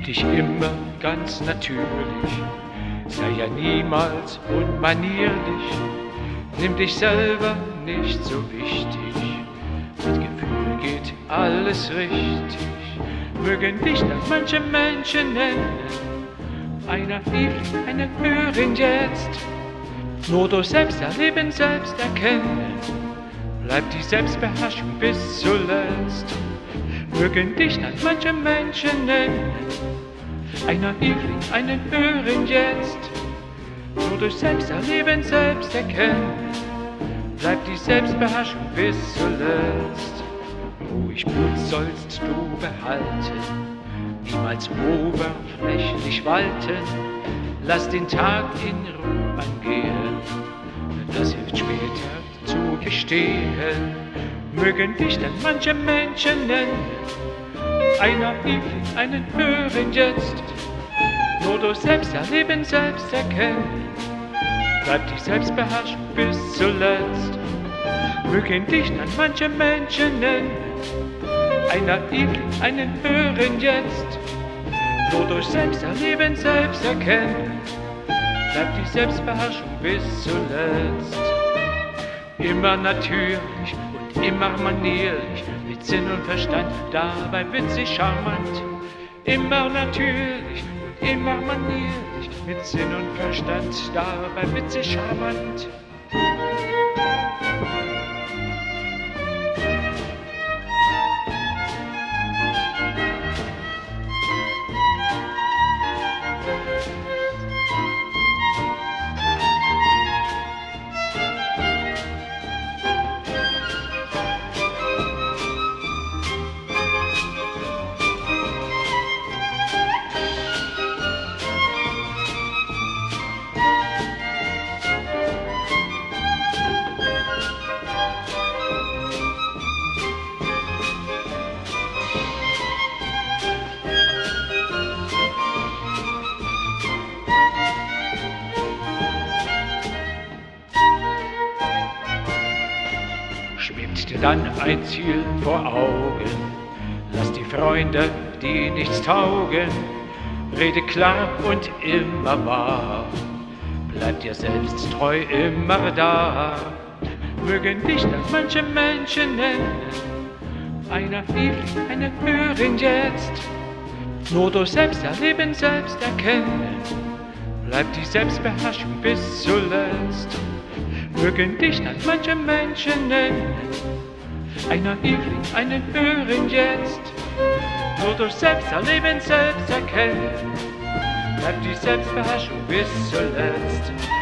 dich immer ganz natürlich, sei ja niemals unmanierlich, nimm dich selber nicht so wichtig, mit Gefühl geht alles richtig, mögen dich dann manche Menschen nennen, einer Liebling, eine Hörerin jetzt, nur durch Selbsterleben, selbst erkennen, bleibt die Selbstbeherrschung bis zuletzt. Mögen dich dann manche Menschen nennen, einer Liebling, einen Hörerin jetzt, nur durch Selbsterleben, selbst erkennen, bleibt die Selbstbeherrschung bis zuletzt. Ruhig Blut sollst du behalten, niemals oberflächlich walten, lass den Tag in Ruhe angehen, das hilft später zu bestehen. Mögen dich dann manche Menschen nennen, einer Liebling, einen Hörerin jetzt, nur durch Selbsterleben, selbst erkennen, bleibt die Selbstbeherrschung bis zuletzt. Mögen dich dann manche Menschen nennen, einer Liebling, einen Hörerin jetzt, nur durch Selbsterleben, selbst erkennen, bleibt die Selbstbeherrschung bis zuletzt. Immer natürlich und immer manierlich, mit Sinn und Verstand, dabei witzig charmant. Immer natürlich und immer manierlich, mit Sinn und Verstand, dabei witzig charmant. Schwebt dir dann ein Ziel vor Augen, lass die Freunde, die nichts taugen, rede klar und immer wahr, bleib dir selbst treu immer da. Mögen dich dann manche Menschen nennen, einer Liebling, eine Hörerin jetzt, nur durch Selbsterleben, selbst erkennen, bleibt die Selbstbeherrschung bis zuletzt. Mögen dich dann manche Menschen nennen, einer Liebling, einen Hörerin jetzt, nur durch Selbsterleben, selbst erkennen, bleibt die Selbstbeherrschung bis zuletzt.